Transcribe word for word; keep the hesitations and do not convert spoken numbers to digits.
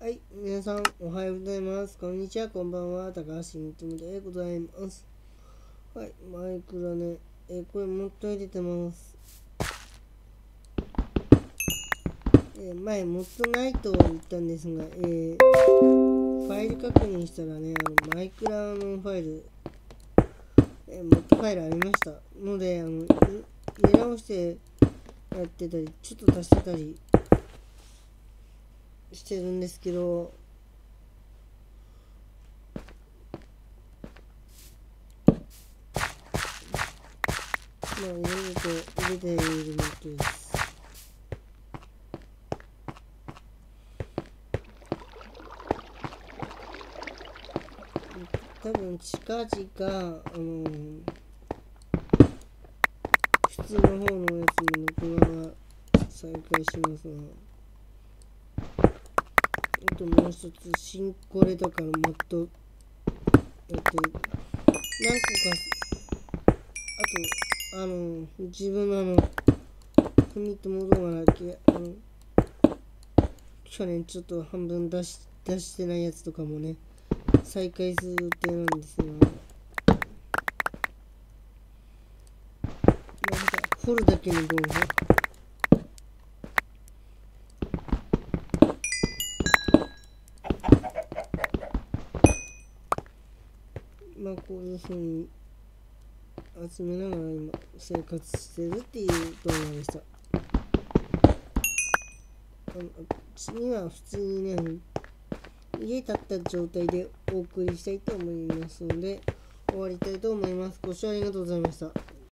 はい、皆さんおはようございます。こんにちは、こんばんは。高橋みとむでございます。はい、マイクラね、えー、これもっと入れてます。えー、前もっとないと言ったんですが、えー、ファイル確認したらね、あのマイクラのファイル、えー、もっとファイルありましたので、あの入れ直してやってたり、ちょっと足してたりしてるんですけど、まあ、入れると入れているのとです。多分近々、あのー、普通の方のやつも録画が再開しますが、あともう一つ、新コレとかのマットやって、何個か、あと、あの、自分のあの、フミトモ動画だけ、あの、去年ちょっと半分出し、出してないやつとかもね、再開する予定なんですが、なんか、掘るだけの動画まあこういうふうに集めながら今生活してるっていう動画でした。あの次は普通にね、家建った状態でお送りしたいと思いますので終わりたいと思います。ご視聴ありがとうございました。